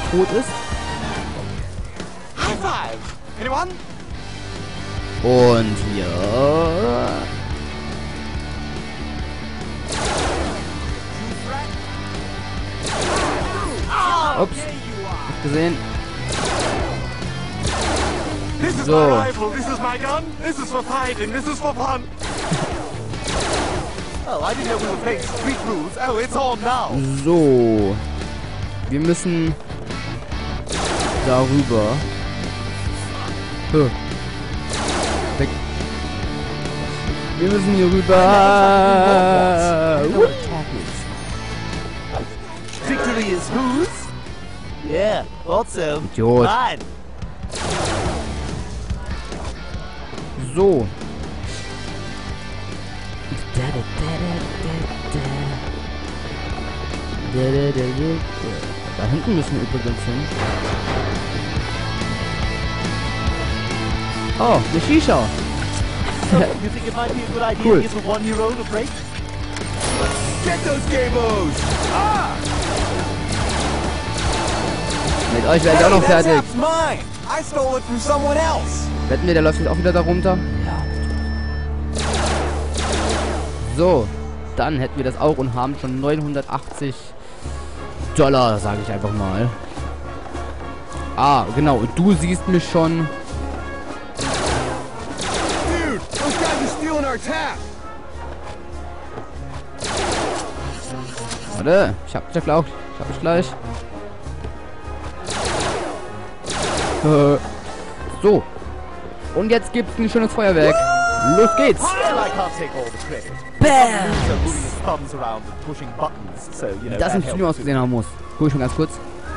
tot ist. High five! Anyone? Und hier. Ups. Nicht gesehen. This is So. my rifle, this is my gun, this is for fighting, this is for fun. Oh, I didn't know we were playing street rules. Oh, it's on now. So. Wir müssen darüber. Weg. Wir müssen hier rüber. Victory is whose? Yeah, also Idiot. mine. So. Da hinten müssen wir übrigens hin. Oh, eine Shisha. You think it might be a good idea Cool. to give a one-year-old a break? Get those gamos! Ah! Mit euch werde ich auch noch fertig. That's mine! I stole it from someone else! Wetten wir, der läuft jetzt auch wieder darunter? Ja. So, dann hätten wir das auch und haben schon 980 $, sage ich einfach mal. Ah, genau. Und du siehst mich schon. Dude, those guys are stealing our tap! Warte, ich hab dich gleich. Ich hab dich gleich. So. Und jetzt gibt's ein schönes Feuerwerk. Los geht's. Das im Stream ausgesehen haben muss. Guck ich schon ganz kurz.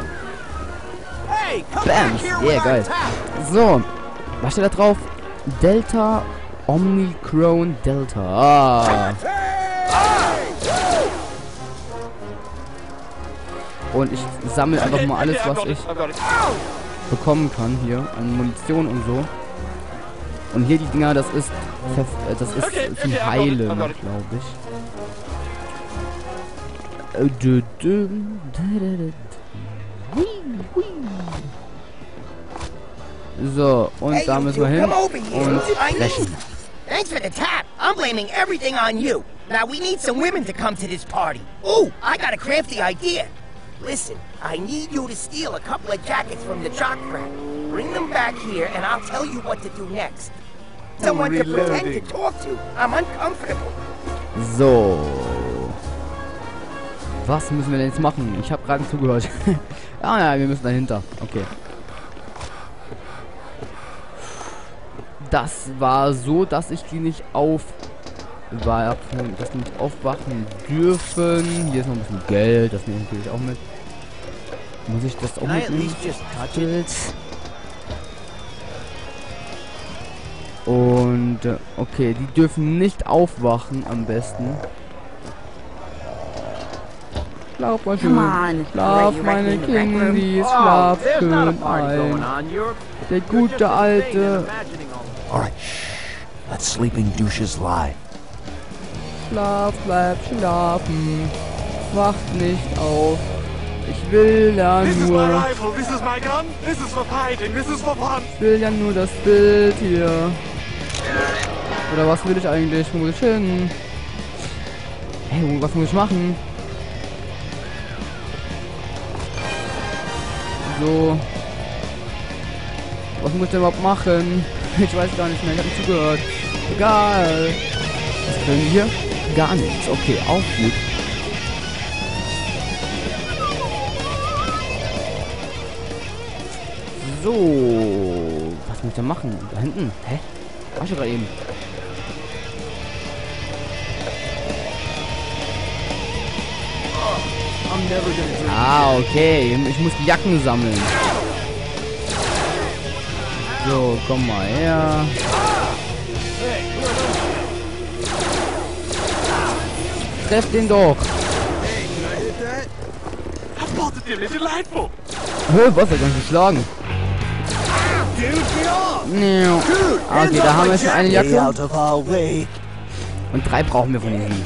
Bams. Yeah, geil. So. Was steht da drauf? Delta Omnicron Delta. Ah. Und ich sammle einfach mal alles, was ich bekommen kann hier an Munition und so. Und hier die Dinger, das ist zum Heilen, glaube ich. So, und da müssen wir hin und brechen. Thanks for the tap. I'm blaming everything on you. Now we need some women to come to this party. Ooh, I got a crafty idea. Listen, I need you to steal a couple of jackets from the jock rack. Bring them back here and I'll tell you what to do next. Someone to pretend to talk to. I'm uncomfortable. So. Was müssen wir denn jetzt machen? Ich habe gerade zugehört. Ah ja, wir müssen dahinter. Okay. Das war so, dass ich die nicht aufwachen dürfen. Hier ist noch ein bisschen Geld, das nehme ich natürlich auch mit. Muss ich das auch mitnehmen? Und okay, die dürfen nicht aufwachen am besten. Schlaf mal schön. Schlaf, meine Kindies. Schlaf schön ein. Der gute alte. Alright, let sleeping douches lie. Schlaf, bleib schlafen. Wacht nicht auf. Ich will ja nur. Ich will ja nur das Bild hier. Oder was will ich eigentlich? Wo muss ich hin? Hey, was muss ich machen? So. Was muss ich denn überhaupt machen? Ich weiß gar nicht mehr, ich habe nicht zugehört. Egal. Was können wir hier? Gar nichts. Okay, auch gut. So. Was muss ich denn machen? Da hinten? Hä? War ich gerade eben. Ah, okay. Ich muss die Jacken sammeln. So, komm mal her. Treff den doch. Hä, was? Er kann geschlagen. Okay, da haben wir schon eine Jacke. Und 3 brauchen wir von diesen.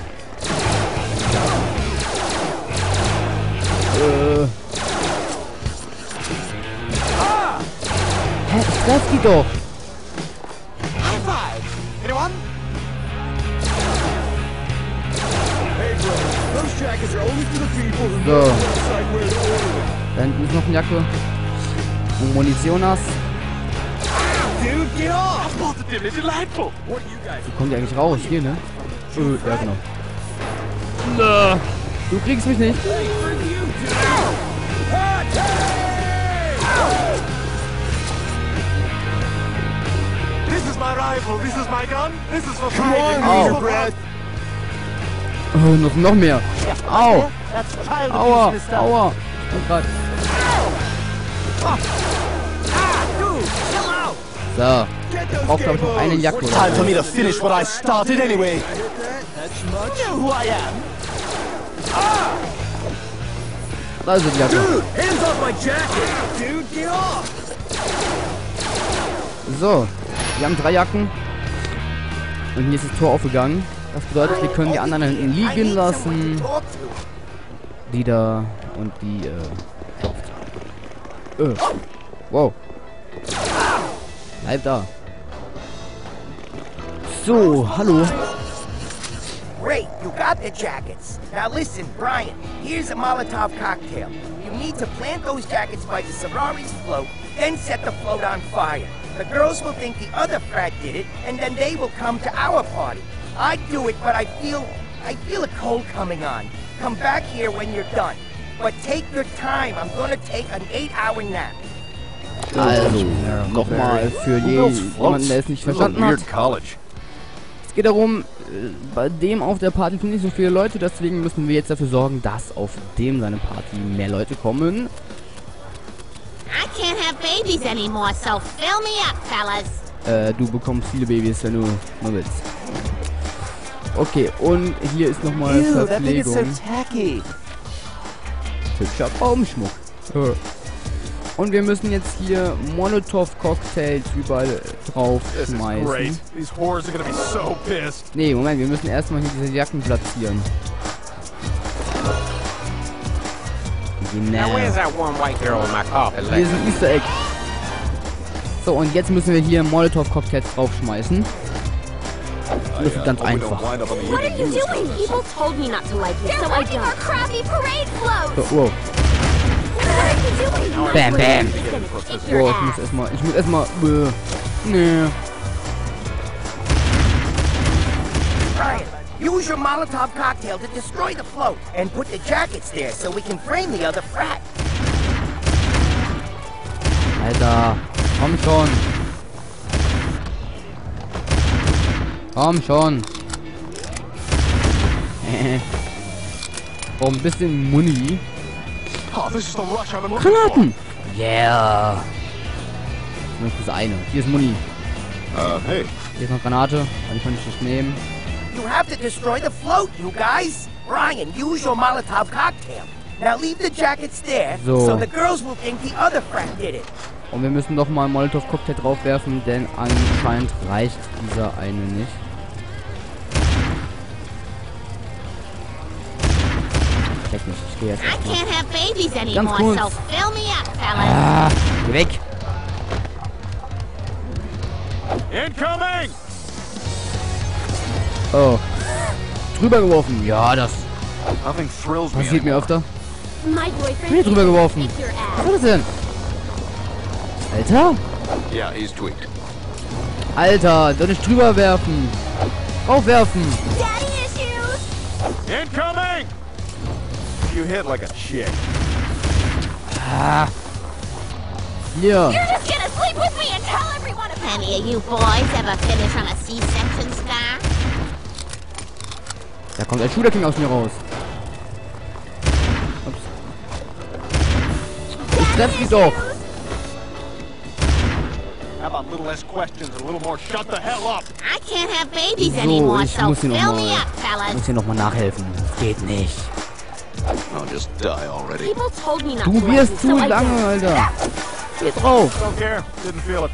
Lass die doch. High five! Anyone? Hey, bro. Those jackets are only for the people who So. know outside where to order them. Da hinten ist noch eine Jacke. Und Munition hast. Dude, get off! Positively delightful. What are you guys? Wie kommt die eigentlich raus? Hier, ne? Ja, genau. Nö. Du kriegst mich nicht. This is my rifle. This is my gun. This is for Come on, Ow. Mr. Brad. Oh, noch mehr. Au. Aua. Aua. Ich bin grad. So. Ich brauch, glaube ich, noch eine Jacke oder Time for so. me to finish what I started anyway. That's much. Who I am. Da ist die Jacke. Dude, hands off my jacket! Dude, get off! So. Wir haben 3 Jacken. Und hier ist das Tor aufgegangen. Das bedeutet, wir können die anderen da hinten liegen lassen. Die da und die, wow. Bleib da. So, hallo. Great, you got the jackets. Now listen, Brian, here's a Molotov cocktail. You need to plant those jackets by the Sorority's float, then set the float on fire. The girls will think the other frat did it, and then they will come to our party. I'd do it, but I feel a cold coming on. Come back here when you're done. But take your time. I'm gonna take an 8-hour nap. Also, nochmal für jemanden, der es nicht verstanden hat. Weird college. Es geht darum, bei dem auf der Party sind nicht so viele Leute, deswegen müssen wir jetzt dafür sorgen, dass auf dem seine Party mehr Leute kommen. I can't have babies anymore, so fill me up, fellas. Du bekommst viele Babys, wenn du mal willst. Okay, und hier ist nochmal Verpflegung. tacky. Hübscher Baumschmuck. Und wir müssen jetzt hier Molotov-Cocktails überall drauf This is schmeißen. great. These whores are gonna be so pissed. Nee, Moment, wir müssen erstmal hier diese Jacken platzieren. Genau. that one white girl in my coffee Hier ist ein Easter Egg. So, und jetzt müssen wir hier Molotov-Cocktails draufschmeißen. Das ist ganz einfach. What are you doing? People told me not to like you, so I don't. Our crappy parade floats. So, wow. What are you doing? Bam, bam. Kick your Wow, ass. ich muss erstmal, nee. Brian, use your Molotov cocktail to destroy the float and put the jackets there so we can frame the other frat. Alter, komm schon. Komm schon. Oh, ein bisschen Muni. Oh, this is the rush I've been looking for. Granaten. Yeah. Nur das eine. Hier ist Muni. Hey. Hier ist noch Granate. Die kann ich nicht nehmen. You have to destroy the float, you guys. Brian, use your Molotov cocktail. Now leave the jackets there so the girls will think the other frat did it. Und wir müssen noch mal einen Molotov-Cocktail draufwerfen, denn anscheinend reicht dieser eine nicht. Check nicht, ich gehe jetzt I erstmal. can't have babies anymore, kurz. so fill me up, fellas. Ah, geh weg. Incoming! Oh. Drüber geworfen. Ja, das Nothing thrills me passiert mir öfter. My boyfriend Mir drüber geworfen. kick your Was ass. war das denn? Alter? Yeah, he's tweaked. Alter, soll ich drüber werfen? Aufwerfen. Daddy issues. Incoming! You hit like a chick. Ah. Hier. You're just gonna sleep with me and tell everyone about Any of you boys ever finish on a C-section scar? Da kommt ein Shooter King aus mir raus. Ups. Ich treff die doch. How about a little less questions and a little more shut the hell up? I can't have babies So, anymore, ich so muss hier fill noch me mal- up, fellas. Muss hier nochmal nachhelfen. Geht nicht. I'll just die already. People told me not Du to like wirst you, zu so I lange, did. Alter. Geh drauf. Don't care. Didn't feel it.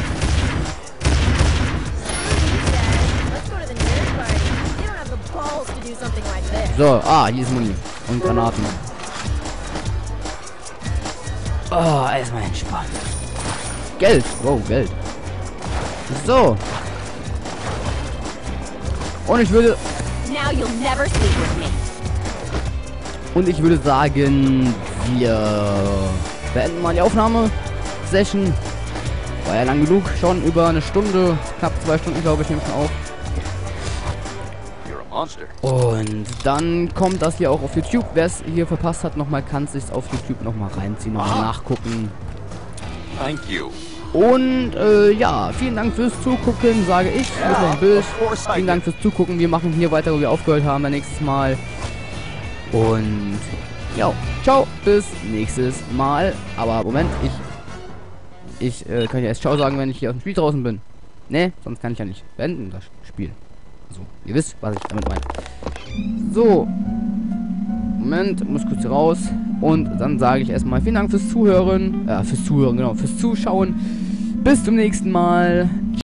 Let's go to the nerd party. You don't have the balls to do something like this. So, hier ist Muni. Und Granaten. Oh, erstmal entspannen. Geld. Wow, Geld. So. Und ich würde... Now you'll never sleep with me. Und ich würde sagen, wir beenden mal die Aufnahme-Session. War ja lang genug, schon über eine Stunde, knapp 2 Stunden, glaube ich, nehme ich mal auf. Und dann kommt das hier auch auf YouTube. Wer es hier verpasst hat, nochmal, kann es sich auf YouTube nochmal reinziehen, nochmal nachgucken. Thank you. Und ja, vielen Dank fürs Zugucken, sage ich. Mit noch ein Bild. Vielen Dank fürs Zugucken. Wir machen hier weiter, wo wir aufgehört haben, nächstes Mal. Und ja, ciao, bis nächstes Mal. Aber Moment, ich kann ja erst ciao sagen, wenn ich hier aus dem Spiel draußen bin. Ne, sonst kann ich ja nicht beenden, das Spiel. Also, ihr wisst, was ich damit meine. So. Moment, muss kurz hier raus. Und dann sage ich erstmal vielen Dank fürs Zuschauen. Bis zum nächsten Mal.